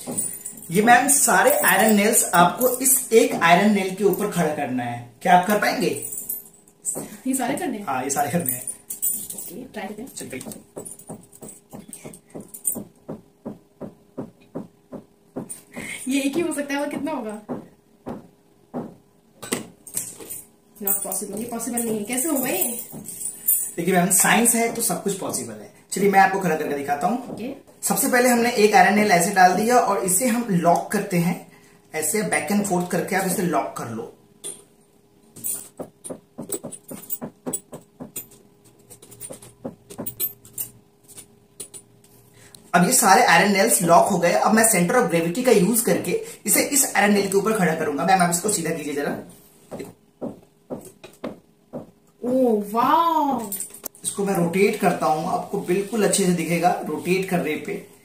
ये मैम सारे iron nails आपको इस एक आयरन नेल के ऊपर खड़ा करना है। क्या आप कर पाएंगे? ये सारे करने हैं? हाँ, ये सारे करने हैं। ओके, ट्राई करते हैं। चलिए, ये एक ही हो सकता है, और कितना होगा? नॉट पॉसिबल, ये पॉसिबल नहीं है। कैसे होगा ये? देखिए मैम, साइंस है तो सब कुछ पॉसिबल है। चलिए मैं आपको खड़ा करके दिखाता हूँ। ओके। सबसे पहले हमने एक आयरन नेल ऐसे डाल दिया और इसे हम लॉक करते हैं। ऐसे बैक एंड फोर्थ करके आप इसे लॉक कर लो। अब ये सारे आयरन नेल्स लॉक हो गए। अब मैं सेंटर ऑफ ग्रेविटी का यूज करके इसे इस आयरन नेल के ऊपर खड़ा करूंगा। मैम आप इसको सीधा कीजिए जरा। ओह वाह! इसको मैं रोटेट करता हूं, आपको बिल्कुल अच्छे से दिखेगा रोटेट करने पे।